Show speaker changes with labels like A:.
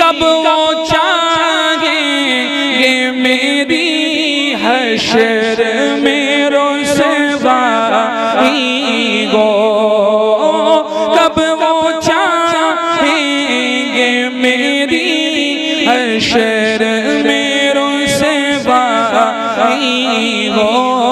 A: कब वो चाहेंगे मेरी हश्र में रुसवाई गो, कब वो चाहेंगे मेरी हश्र में रुसवाई गो।